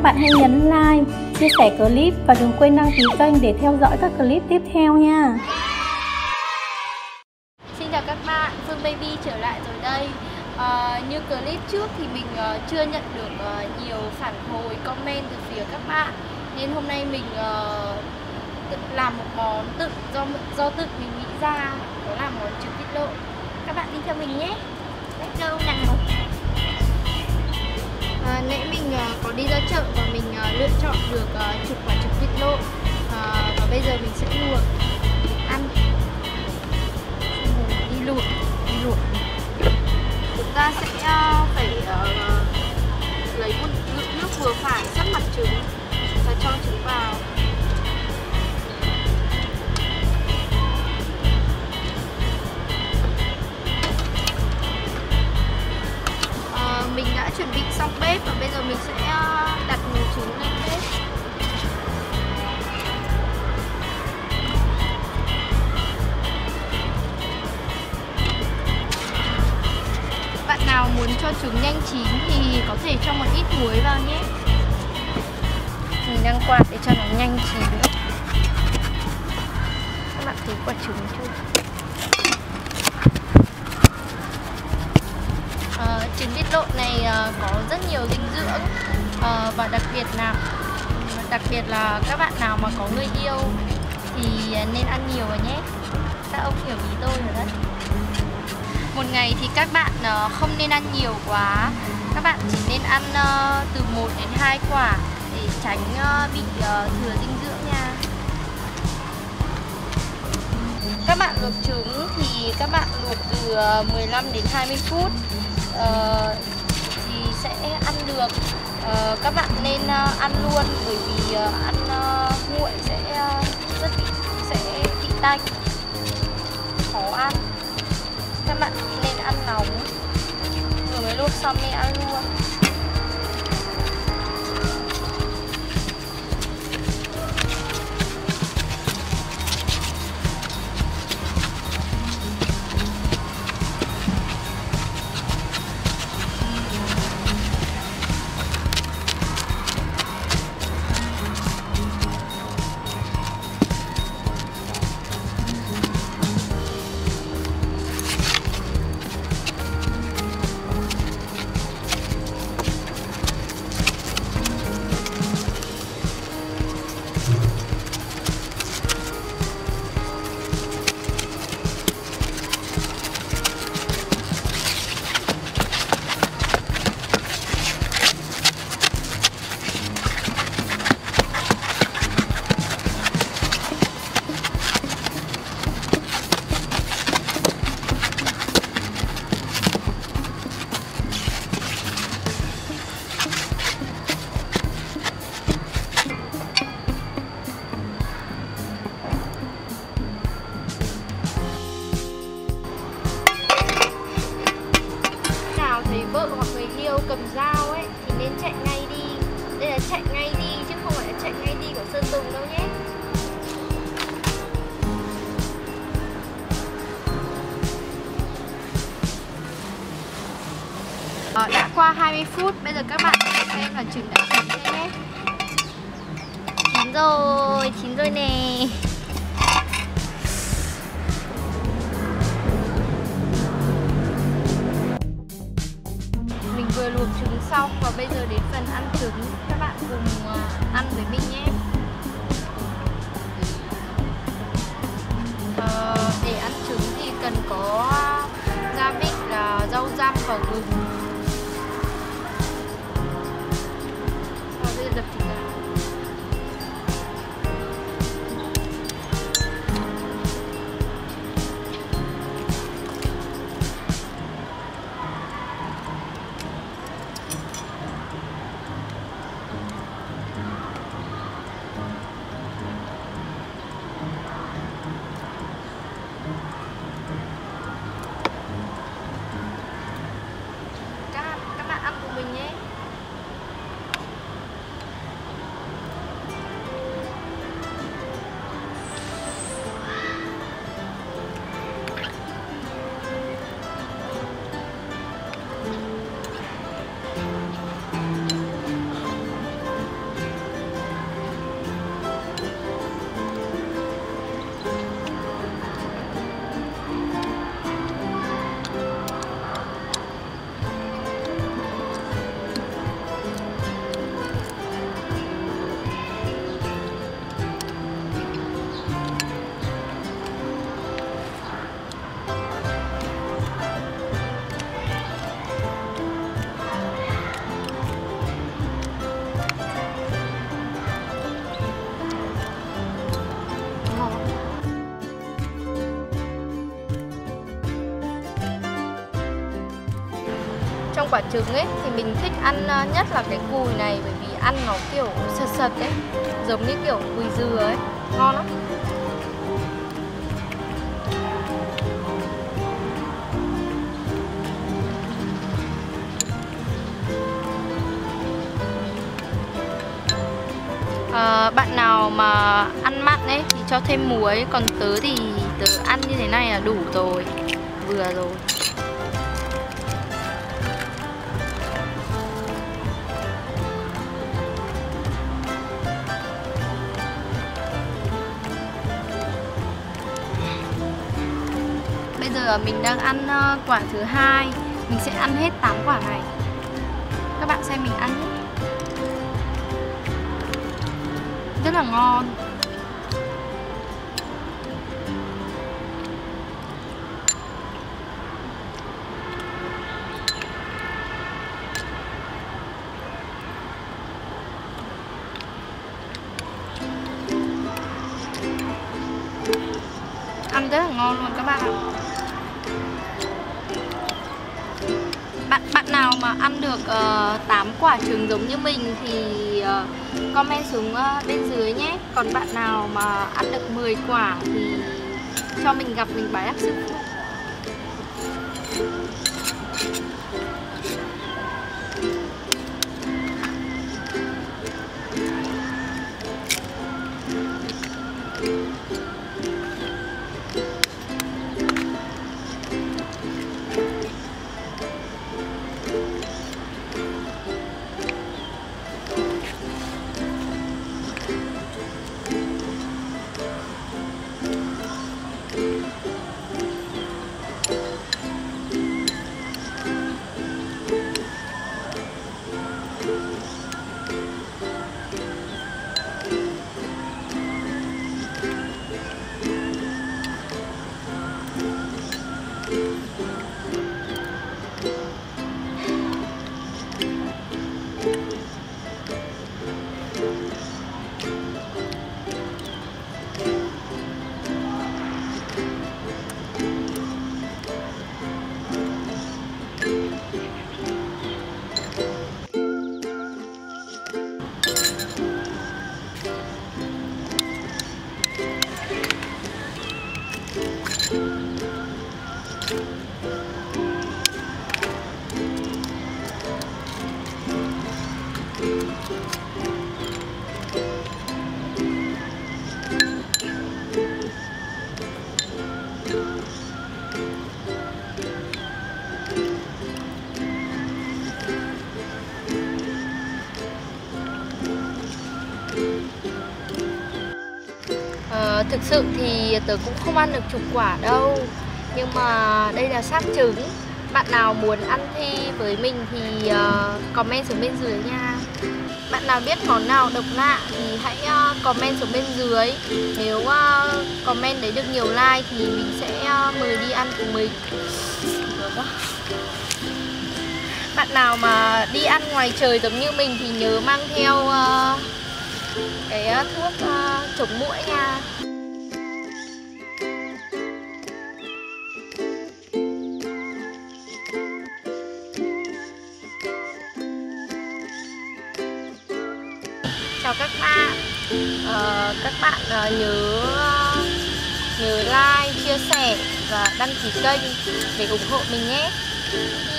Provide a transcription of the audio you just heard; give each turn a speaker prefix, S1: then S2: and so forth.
S1: các bạn hãy nhấn like, chia sẻ clip và đừng quên đăng ký kênh để theo dõi các clip tiếp theo nha.
S2: Xin chào các bạn, Phương Baby trở lại rồi đây. Như clip trước thì mình chưa nhận được nhiều phản hồi comment từ phía các bạn, nên hôm nay mình tự làm một món do tự mình nghĩ ra, đó là món trứng vịt lộn. Các bạn đi theo mình nhé. Let's go nào. Nãy mình có đi ra chợ và mình lựa chọn được chục quả trứng vịt lộn, và bây giờ mình sẽ luộc ăn. Đi luộc. Chúng ta sẽ phải lấy một lượng nước vừa phải sát mặt trứng và cho trứng vào. Mình đã chuẩn bị xong bếp và bây giờ mình sẽ đặt nồi trứng lên bếp. Bạn nào muốn cho trứng nhanh chín thì có thể cho một ít muối vào nhé. Mình đang quạt để cho nó nhanh chín nữa. Các bạn thấy quả trứng chưa? Trứng vịt lộn này có rất nhiều dinh dưỡng, và đặc biệt là các bạn nào mà có người yêu thì nên ăn nhiều vào nhé. Các ông hiểu ý tôi rồi đấy. Một ngày thì các bạn không nên ăn nhiều quá. Các bạn chỉ nên ăn từ 1 đến 2 quả để tránh bị thừa dinh dưỡng nha. Các bạn luộc trứng thì các bạn luộc từ 15 đến 20 phút thì sẽ ăn được. Các bạn nên ăn luôn, bởi vì ăn nguội sẽ bị tanh, khó ăn. Các bạn nên ăn nóng, vừa mới luộc xong nên ăn luôn. Thấy vợ hoặc người yêu cầm dao ấy thì nên chạy ngay đi. Đây là chạy ngay đi chứ không phải là chạy ngay đi của Sơn Tùng đâu nhé. Đã qua 20 phút, bây giờ các bạn xem là trứng đã chín chưa nhé. Chín rồi nè. Vừa luộc trứng xong và bây giờ đến phần ăn trứng. Các bạn cùng ăn với mình nhé. Để ăn trứng thì cần có gia vị là rau răm và gừng. Và bây giờ đập trứng vào. trong quả trứng ấy thì mình thích ăn nhất là cái cùi này, bởi vì ăn nó kiểu sật sật ấy, giống như kiểu cùi dừa ấy, ngon lắm. Bạn nào mà ăn mặn ấy thì cho thêm muối, còn tớ thì tớ ăn như thế này là đủ rồi, vừa rồi. Bây giờ mình đang ăn quả thứ hai, mình sẽ ăn hết 8 quả này. Các bạn xem mình ăn nhé. Rất là ngon. Ăn rất là ngon luôn các bạn ạ. Bạn nào mà ăn được 8 quả trứng giống như mình thì comment xuống bên dưới nhé. Còn bạn nào mà ăn được 10 quả thì cho mình gặp mình bái đáp sư phụ. Thực sự thì tớ cũng không ăn được chục quả đâu, nhưng mà đây là xác trứng. Bạn nào muốn ăn thi với mình thì comment xuống bên dưới nha. Bạn nào biết món nào độc lạ thì hãy comment xuống bên dưới. Nếu comment đấy được nhiều like thì mình sẽ mời đi ăn cùng mình. Bạn nào mà đi ăn ngoài trời giống như mình thì nhớ mang theo cái thuốc chống muỗi nha. Chào các bạn. Các bạn nhớ like, chia sẻ và đăng ký kênh để ủng hộ mình nhé.